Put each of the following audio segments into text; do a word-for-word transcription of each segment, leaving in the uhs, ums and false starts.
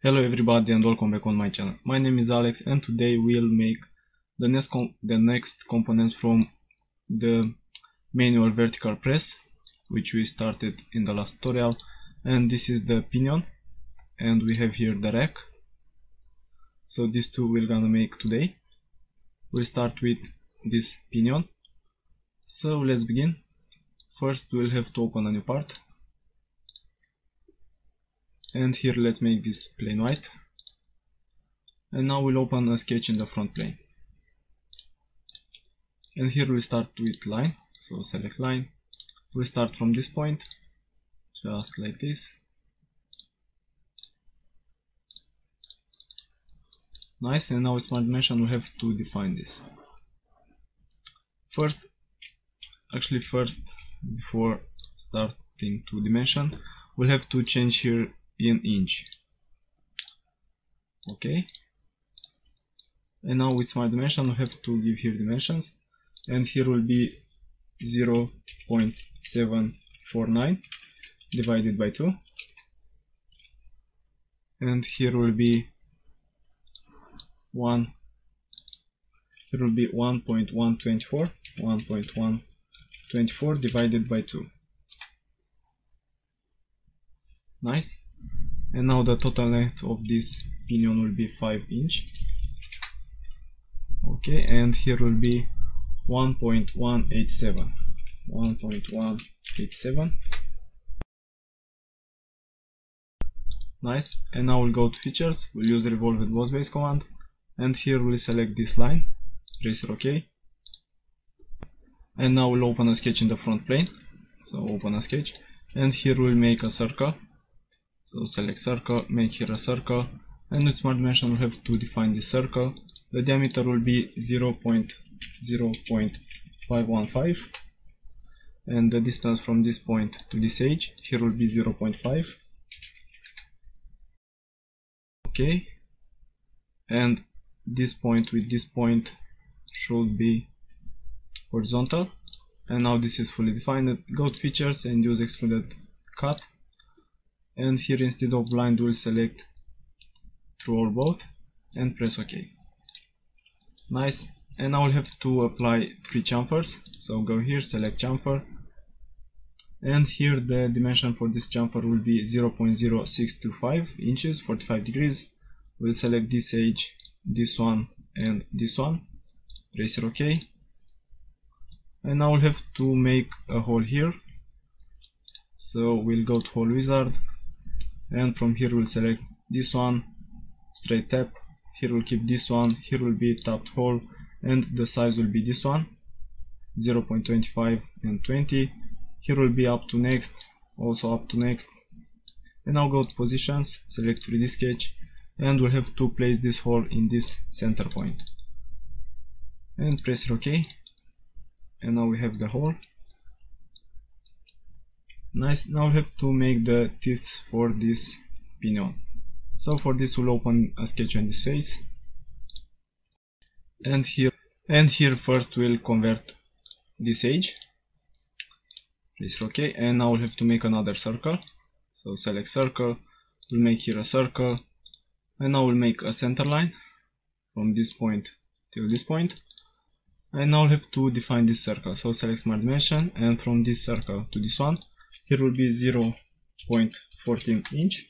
Hello everybody and welcome back on my channel. My name is Alex and today we'll make the next, the next components from the manual vertical press, which we started in the last tutorial. And this is the pinion and we have here the rack. So these two we're gonna make today. We'll start with this pinion. So let's begin. First we'll have to open a new part. And here let's make this plain white. And now we'll open a sketch in the front plane. And here we'll start with line. So select line. We'll start from this point, just like this. Nice, and now with Smart Dimension we have to define this. First, actually first, before starting to dimension, we'll have to change here in inch. Okay, and now with Smart Dimension we have to give here dimensions, and here will be zero point seven four nine divided by two, and here will be one here will be one point one two four one point one two four divided by two. Nice. And now the total length of this pinion will be five inch. Okay, and here will be one point one eight seven. one point one eight seven. Nice. And now we'll go to features. We'll use revolved boss base command. And here we'll select this line. Press OK. And now we'll open a sketch in the front plane. So open a sketch. And here we'll make a circle. So select circle, make here a circle, and with Smart Dimension we have to define this circle. The diameter will be zero point zero five one five, and the distance from this point to this edge here will be zero point five. Okay, and this point with this point should be horizontal. And now this is fully defined. Go to features and use extruded cut. And here instead of blind we'll select true or both and press OK. Nice. And now we'll have to apply three chamfers. So go here, select chamfer, and here the dimension for this chamfer will be zero point zero six two five inches, forty-five degrees. We'll select this edge, this one and this one, press OK. And now we'll have to make a hole here. So we'll go to hole wizard, and from here we'll select this one, straight tap. Here we'll keep this one, here will be tapped hole, and the size will be this one, zero point two five and twenty. Here will be up to next, also up to next. And now go to positions, select three D sketch, and we'll have to place this hole in this center point. And press OK. And now we have the hole. Nice. Now we have to make the teeth for this pinion. So for this we'll open a sketch on this face, and here and here first we'll convert this edge. Press OK, and now we'll have to make another circle. So select circle, we'll make here a circle, and now we'll make a center line from this point till this point. And now we'll have to define this circle. So select Smart Dimension, and from this circle to this one, here will be zero point one four inch.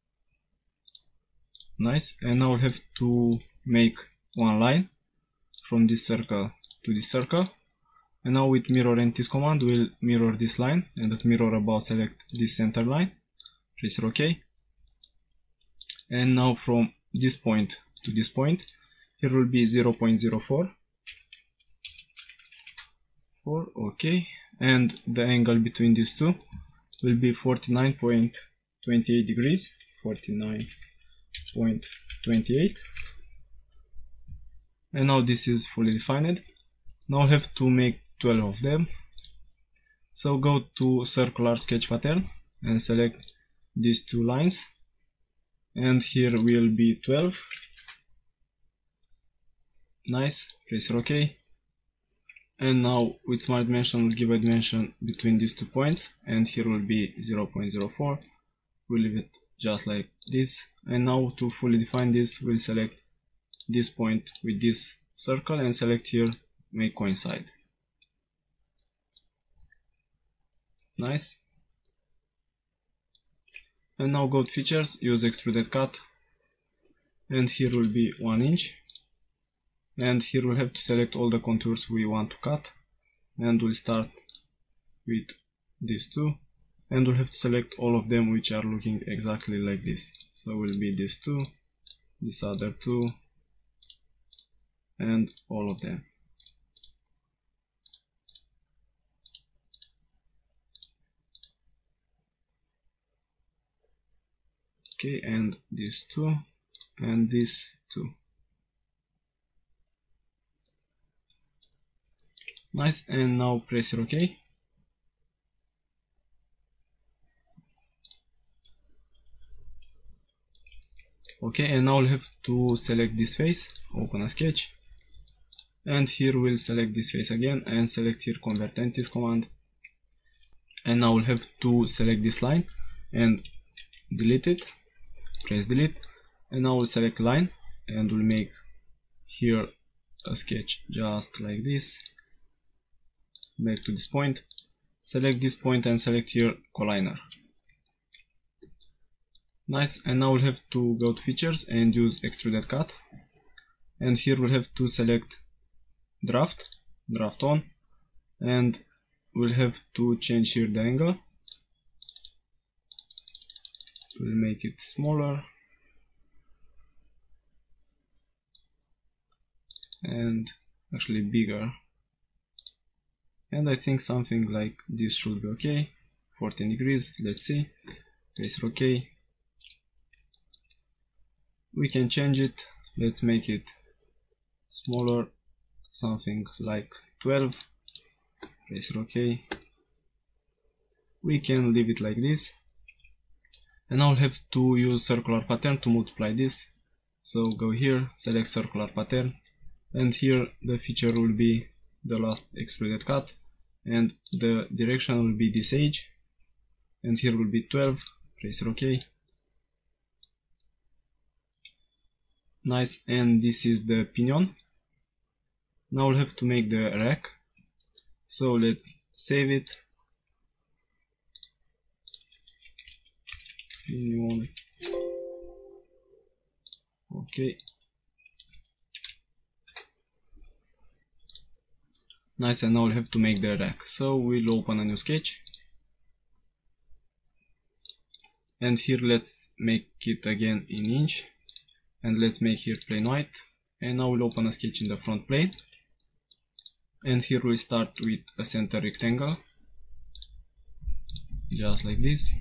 Nice. And now we'll have to make one line from this circle to this circle. And now with mirror entities command we'll mirror this line, and at mirror above select this center line, press OK. And now from this point to this point here will be zero point zero four. Okay, and the angle between these two will be forty-nine point two eight degrees, forty-nine point two eight. And now this is fully defined. Now I have to make twelve of them. So go to circular sketch pattern and select these two lines, and here will be twelve. Nice, press OK. And now with Smart Dimension we'll give a dimension between these two points, and here will be zero point zero four. We'll leave it just like this, And now to fully define this, we'll select this point with this circle and select here make coincide. Nice. And now go to features, use extruded cut, and here will be one inch, and here we'll have to select all the contours we want to cut, and we'll start with these two, and we'll have to select all of them which are looking exactly like this. So will be these two, this other two, and all of them. Okay, and these two, and these two. Nice, and now press here OK. Okay, and now we'll have to select this face, open a sketch, and here we'll select this face again and select here convert entities command, and now we'll have to select this line and delete it, press delete, and now we'll select line and we'll make here a sketch just like this, back to this point, select this point and select here collinear. Nice, and now we'll have to go to features and use extruded cut, and here we'll have to select draft, draft on, and we'll have to change here the angle. We'll make it smaller and actually bigger, and I think something like this should be okay. fourteen degrees, let's see, press OK. We can change it, let's make it smaller, something like twelve, press OK. We can leave it like this, and now we'll have to use circular pattern to multiply this. So go here, select circular pattern, and here the feature will be the last extruded cut, and the direction will be this edge, and here will be twelve, press OK. Nice, and this is the pinion. Now we'll have to make the rack, so let's save it. Pinion. Okay. Nice, and now we'll have to make the rack. So we'll open a new sketch, and here let's make it again in inch, and let's make here plain white, and now we'll open a sketch in the front plane, and here we'll start with a center rectangle, just like this,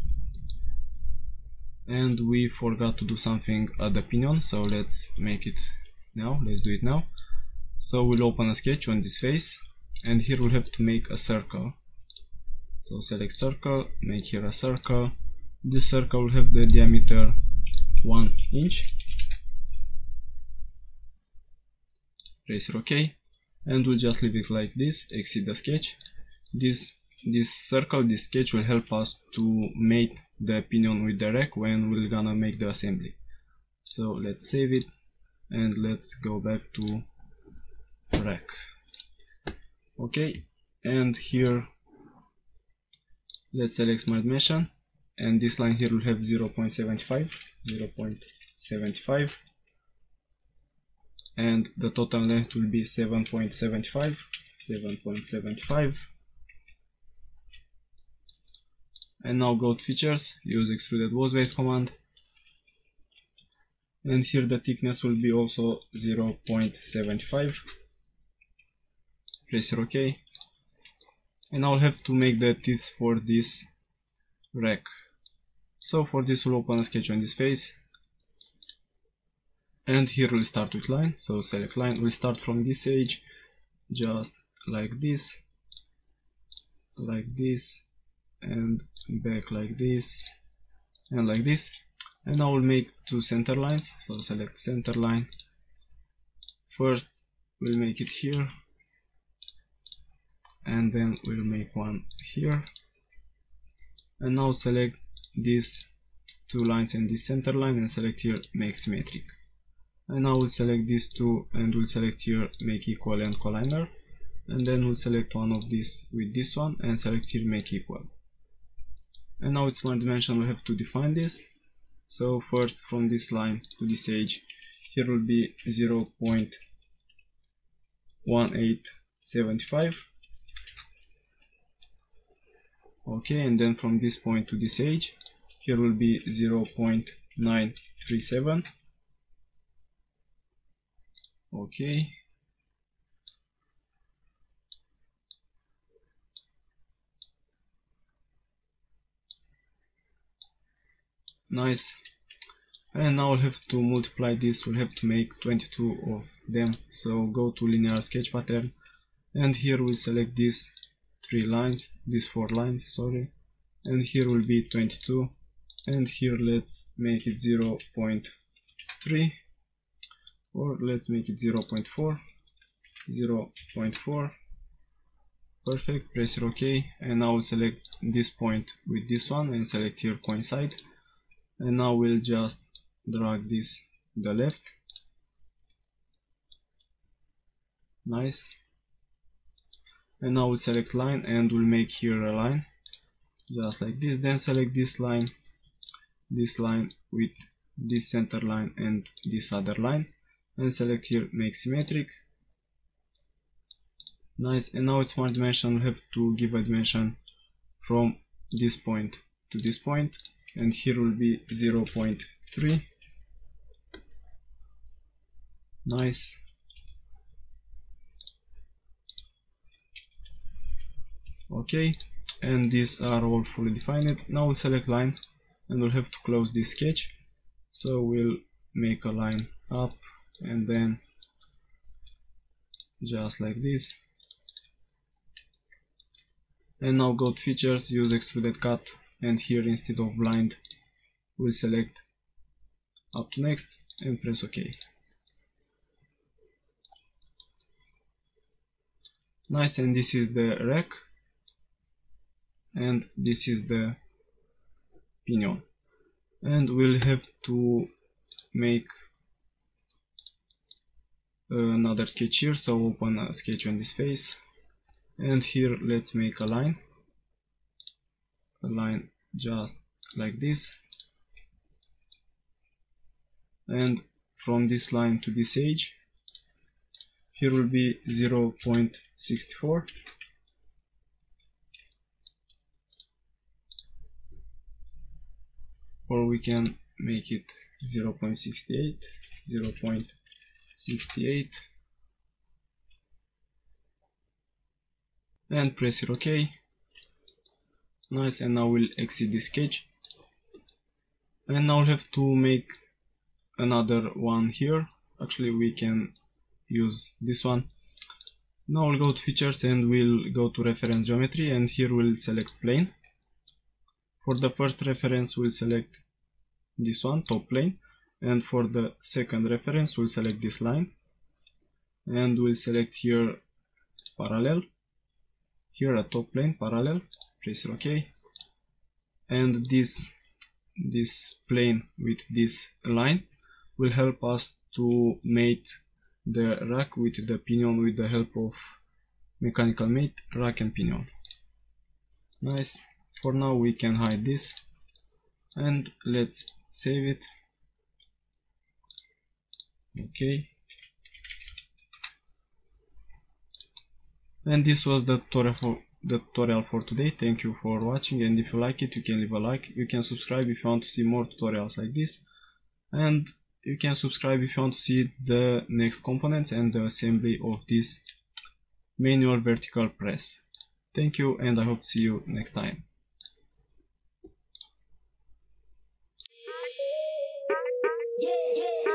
and we forgot to do something at the pinion, so let's make it now, let's do it now. So we'll open a sketch on this face, and here we'll have to make a circle, so select circle, make here a circle. This circle will have the diameter one inch, press OK, and we'll just leave it like this, exit the sketch. This this circle, this sketch will help us to mate the pinion with the rack when we're gonna make the assembly. So let's save it, and let's go back to rack. Okay, and here let's select smart dimension, and this line here will have zero point seven five, zero point seven five, and the total length will be seven point seven five, seven point seven five. And now go to features, use extruded walls base command, and here the thickness will be also zero point seven five, press OK, and I'll have to make the teeth for this rack. So for this we'll open a sketch on this face, and here we'll start with line, so select line, we'll start from this edge, just like this, like this, and back like this, and like this, and now we'll make two center lines, so select center line. First we'll make it here, and then we'll make one here, and now select this two lines and this center line and select here make symmetric. And now we'll select these two and we'll select here make equal and collinear, and then we'll select one of these with this one and select here make equal. And now with Smart Dimension we'll have to define this. So first from this line to this edge here will be zero point one eight seven five. Okay, and then from this point to this edge here will be zero point nine three seven. Okay, nice. And now we'll have to multiply this, we'll have to make twenty-two of them. So go to linear sketch pattern and here we'll select these three lines, these four lines, sorry, and here will be twenty-two, and here let's make it zero point three, or let's make it zero point four, zero point four. Perfect, press here OK, and now we'll select this point with this one and select here coincide, and now we'll just drag this to the left. Nice. And now we'll select line and we'll make here a line just like this, then select this line, this line with this center line and this other line, and select here make symmetric. Nice. And now with Smart Dimension we have to give a dimension from this point to this point, and here will be zero point three. Nice. Okay, and these are all fully defined. Now we'll select line and we'll have to close this sketch, so we'll make a line up and then just like this. And now go to features, use extruded cut, and here instead of blind we'll select up to next and press OK. Nice. And this is the rack and this is the pinion, and we'll have to make another sketch here. So open a sketch on this face, and here let's make a line, a line just like this, and from this line to this edge here will be zero point six four. Or we can make it zero point six eight, zero point six eight, and press it OK. Nice. And now we'll exit the sketch, and now we'll have to make another one here. Actually we can use this one. Now we'll go to features and we'll go to reference geometry, and here we'll select plane. For the first reference we'll select this one, top plane, and for the second reference we'll select this line, and we'll select here parallel, here a top plane parallel, press OK, and this this plane with this line will help us to mate the rack with the pinion with the help of mechanical mate, rack and pinion. Nice. For now we can hide this and let's save it. Okay. And this was the tutorial for the tutorial for today. Thank you for watching, and if you like it you can leave a like. You can subscribe if you want to see more tutorials like this, and you can subscribe if you want to see the next components and the assembly of this manual vertical press. Thank you, and I hope to see you next time. Yeah, yeah.